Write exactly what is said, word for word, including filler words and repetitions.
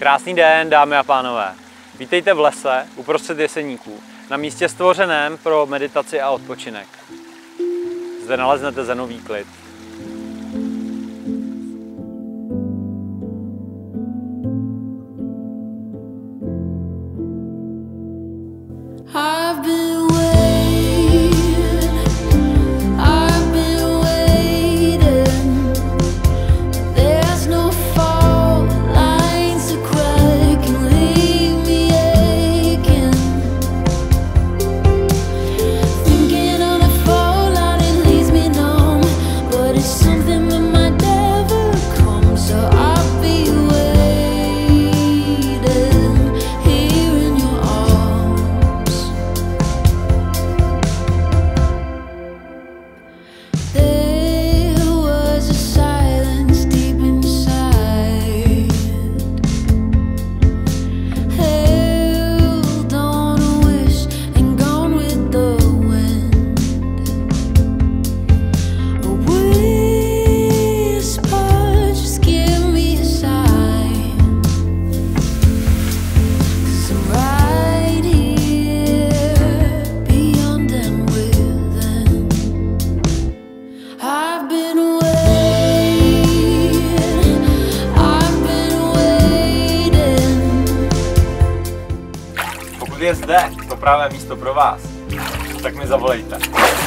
Krásný den, dámy a pánové. Vítejte v lese uprostřed Jeseníku, na místě stvořeném pro meditaci a odpočinek. Zde naleznete zenový klid. Je zde to právě místo pro vás, tak mi zavolejte.